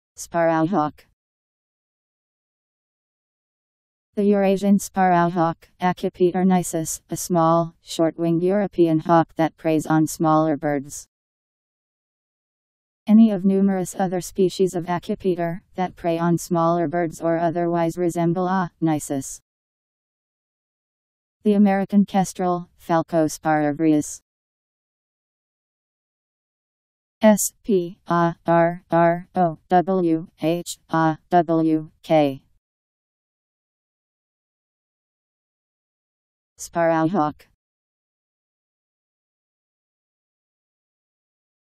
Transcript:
Sparrowhawk. The Eurasian sparrowhawk, Accipiter nisus, a small, short-winged European hawk that preys on smaller birds. Any of numerous other species of Accipiter, that prey on smaller birds or otherwise resemble a nisus. The American kestrel, Falco sparverius. Sparrowhawk. Sparrowhawk.